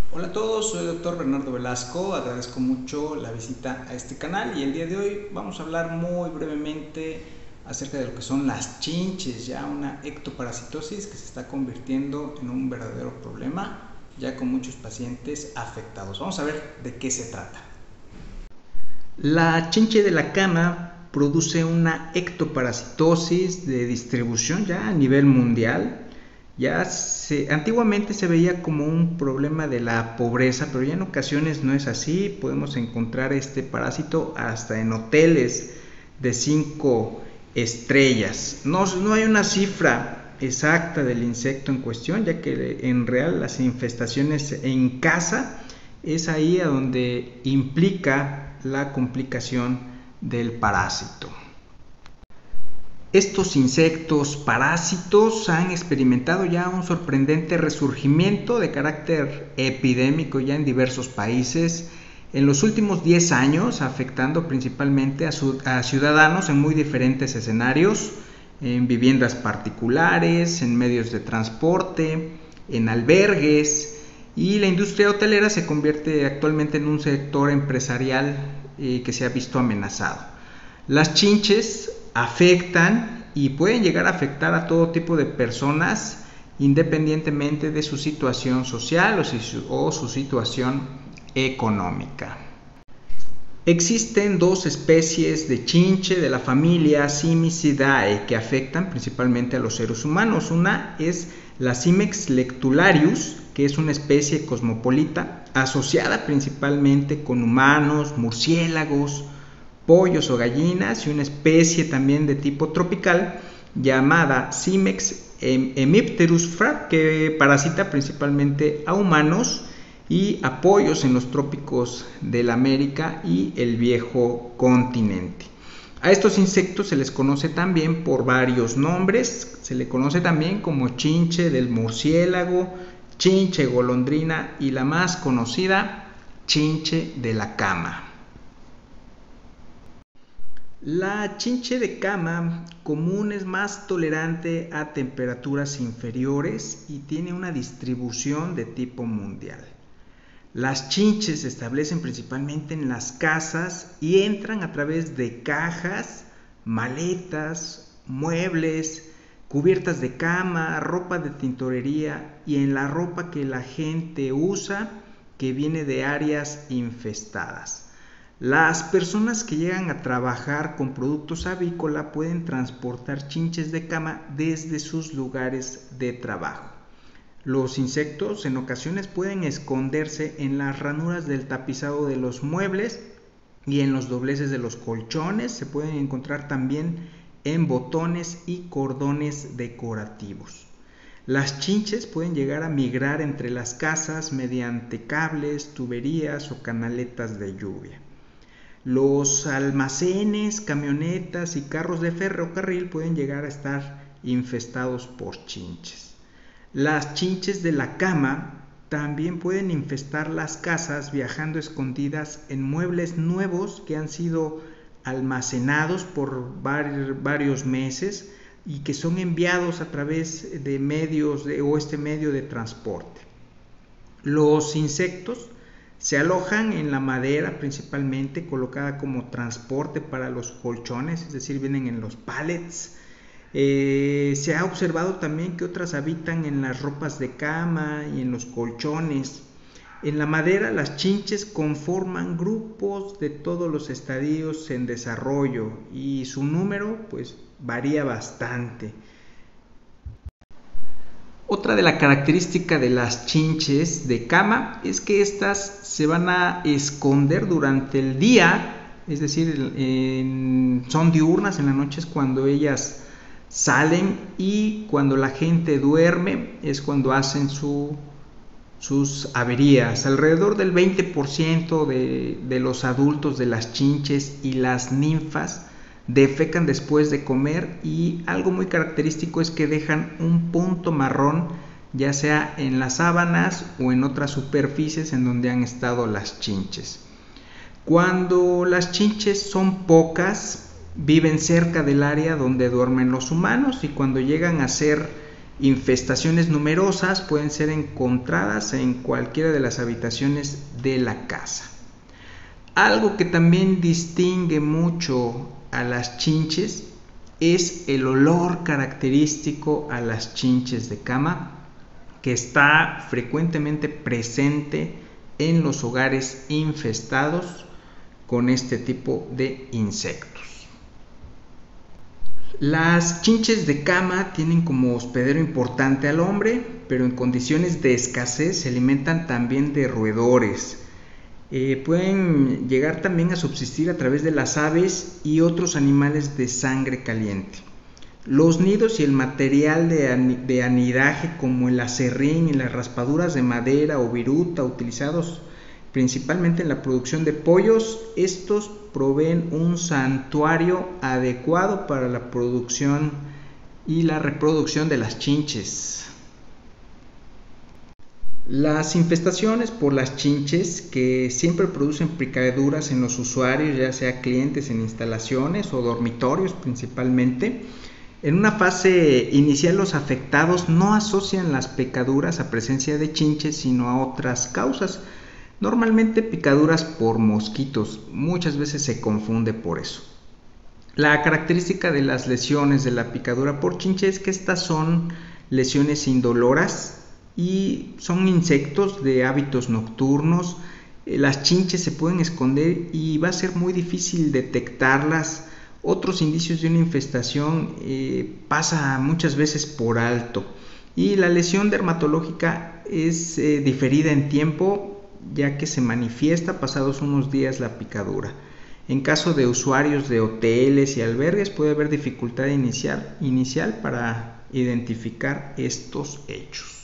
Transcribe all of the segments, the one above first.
Hola a todos, soy el doctor Bernardo Velasco, agradezco mucho la visita a este canal y el día de hoy vamos a hablar muy brevemente acerca de lo que son las chinches, ya una ectoparasitosis que se está convirtiendo en un verdadero problema, ya con muchos pacientes afectados. Vamos a ver de qué se trata. La chinche de la cama produce una ectoparasitosis de distribución ya a nivel mundial. Antiguamente se veía como un problema de la pobreza, pero ya en ocasiones no es así. Podemos encontrar este parásito hasta en hoteles de 5 estrellas. No hay una cifra exacta del insecto en cuestión, ya que en real las infestaciones en casa es ahí a donde implica la complicación del parásito. Estos insectos parásitos han experimentado ya un sorprendente resurgimiento de carácter epidémico ya en diversos países en los últimos 10 años, afectando principalmente a ciudadanos en muy diferentes escenarios, en viviendas particulares, en medios de transporte, en albergues, y la industria hotelera se convierte actualmente en un sector empresarial que se ha visto amenazado. Las chinches afectan y pueden llegar a afectar a todo tipo de personas independientemente de su situación social o su situación económica. Existen dos especies de chinche de la familia Cimicidae que afectan principalmente a los seres humanos. Una es la Cimex lectularius, que es una especie cosmopolita asociada principalmente con humanos, murciélagos, pollos o gallinas, y una especie también de tipo tropical llamada Cimex hemipterus que parasita principalmente a humanos y a pollos en los trópicos de la América y el viejo continente. A estos insectos se les conoce también por varios nombres. Se le conoce también como chinche del murciélago, chinche golondrina y la más conocida, chinche de la cama. La chinche de cama común es más tolerante a temperaturas inferiores y tiene una distribución de tipo mundial. Las chinches se establecen principalmente en las casas y entran a través de cajas, maletas, muebles, cubiertas de cama, ropa de tintorería y en la ropa que la gente usa que viene de áreas infestadas. Las personas que llegan a trabajar con productos avícola pueden transportar chinches de cama desde sus lugares de trabajo. Los insectos en ocasiones pueden esconderse en las ranuras del tapizado de los muebles y en los dobleces de los colchones. Se pueden encontrar también en botones y cordones decorativos. Las chinches pueden llegar a migrar entre las casas mediante cables, tuberías o canaletas de lluvia. Los almacenes, camionetas y carros de ferrocarril pueden llegar a estar infestados por chinches. Las chinches de la cama también pueden infestar las casas viajando escondidas en muebles nuevos que han sido almacenados por varios meses y que son enviados a través de medios o este medio de transporte. Los insectos se alojan en la madera principalmente, colocada como transporte para los colchones, es decir, vienen en los pallets. Se ha observado también que otras habitan en las ropas de cama y en los colchones. En la madera, las chinches conforman grupos de todos los estadios en desarrollo y su número pues varía bastante. Otra de las características de las chinches de cama es que estas se van a esconder durante el día, es decir, son diurnas. En la noche es cuando ellas salen y cuando la gente duerme es cuando hacen sus averías. Alrededor del 20% de los adultos de las chinches y las ninfas defecan después de comer, y algo muy característico es que dejan un punto marrón, ya sea en las sábanas o en otras superficies en donde han estado las chinches. Cuando las chinches son pocas, viven cerca del área donde duermen los humanos, y cuando llegan a ser Infestaciones numerosas pueden ser encontradas en cualquiera de las habitaciones de la casa. Algo que también distingue mucho a las chinches es el olor característico a las chinches de cama, que está frecuentemente presente en los hogares infestados con este tipo de insectos. Las chinches de cama tienen como hospedero importante al hombre, pero en condiciones de escasez se alimentan también de roedores. Pueden llegar también a subsistir a través de las aves y otros animales de sangre caliente. Los nidos y el material de anidaje, como el aserrín y las raspaduras de madera o viruta utilizados principalmente en la producción de pollos, estos proveen un santuario adecuado para la producción y la reproducción de las chinches. Las infestaciones por las chinches, que siempre producen picaduras en los usuarios, ya sea clientes en instalaciones o dormitorios principalmente. En una fase inicial los afectados no asocian las picaduras a presencia de chinches, sino a otras causas. Normalmente picaduras por mosquitos, muchas veces se confunde por eso. La característica de las lesiones de la picadura por chinche es que estas son lesiones indoloras y son insectos de hábitos nocturnos. Las chinches se pueden esconder y va a ser muy difícil detectarlas. Otros indicios de una infestación pasa muchas veces por alto, y la lesión dermatológica es diferida en tiempo, ya que se manifiesta pasados unos días la picadura. En caso de usuarios de hoteles y albergues puede haber dificultad inicial para identificar estos hechos.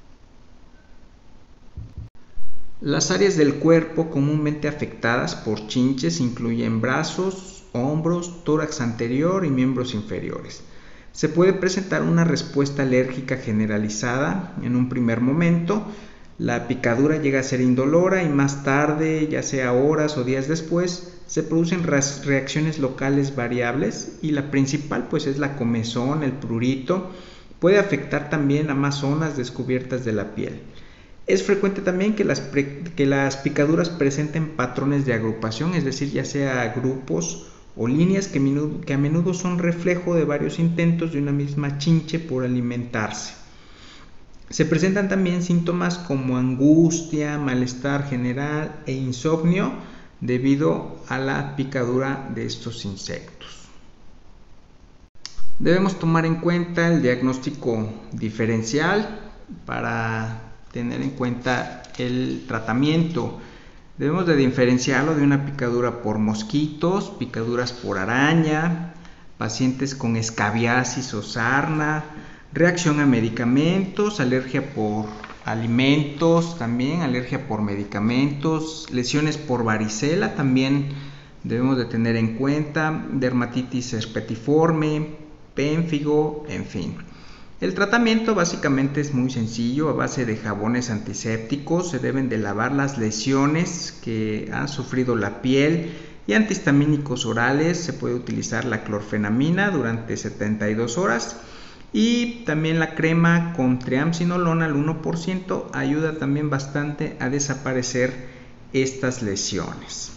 Las áreas del cuerpo comúnmente afectadas por chinches incluyen brazos, hombros, tórax anterior y miembros inferiores. Se puede presentar una respuesta alérgica generalizada en un primer momento. La picadura llega a ser indolora y más tarde, ya sea horas o días después, se producen reacciones locales variables, y la principal pues es la comezón, el prurito. Puede afectar también a más zonas descubiertas de la piel. Es frecuente también que las picaduras presenten patrones de agrupación, es decir, ya sea grupos o líneas que a menudo son reflejo de varios intentos de una misma chinche por alimentarse. Se presentan también síntomas como angustia, malestar general e insomnio debido a la picadura de estos insectos. Debemos tomar en cuenta el diagnóstico diferencial para tener en cuenta el tratamiento. Debemos de diferenciarlo de una picadura por mosquitos, picaduras por araña, pacientes con escabiasis o sarna, reacción a medicamentos, alergia por alimentos, también alergia por medicamentos, lesiones por varicela también debemos de tener en cuenta, dermatitis herpetiforme, pénfigo, en fin. El tratamiento básicamente es muy sencillo. A base de jabones antisépticos se deben de lavar las lesiones que han sufrido la piel, y antihistamínicos orales. Se puede utilizar la clorfenamina durante 72 horas. Y también la crema con triamcinolona al 1% ayuda también bastante a desaparecer estas lesiones.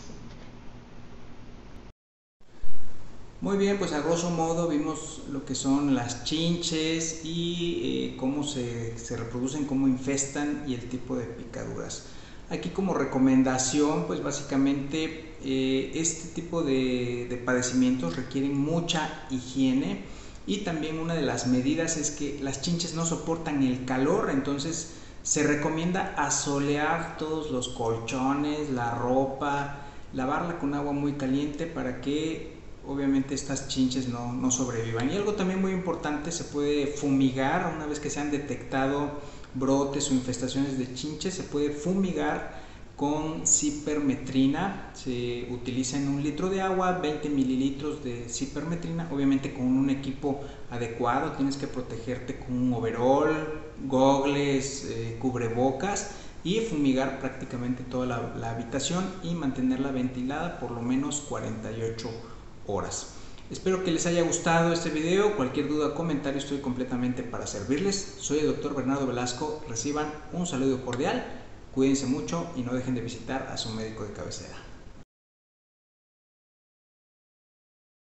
Muy bien, pues a grosso modo vimos lo que son las chinches y cómo se reproducen, cómo infestan y el tipo de picaduras. Aquí como recomendación, pues básicamente este tipo de padecimientos requieren mucha higiene. Y también una de las medidas es que las chinches no soportan el calor, entonces se recomienda asolear todos los colchones, la ropa, lavarla con agua muy caliente para que obviamente estas chinches no sobrevivan. Y algo también muy importante, se puede fumigar una vez que se han detectado brotes o infestaciones de chinches. Se puede fumigar con cipermetrina. Se utiliza en 1 litro de agua 20 mililitros de cipermetrina, obviamente con un equipo adecuado. Tienes que protegerte con un overol, gogles, cubrebocas, y fumigar prácticamente toda la habitación y mantenerla ventilada por lo menos 48 horas. Espero que les haya gustado este video. Cualquier duda o comentario estoy completamente para servirles. Soy el Dr. Bernardo Velasco. Reciban un saludo cordial, cuídense mucho y no dejen de visitar a su médico de cabecera.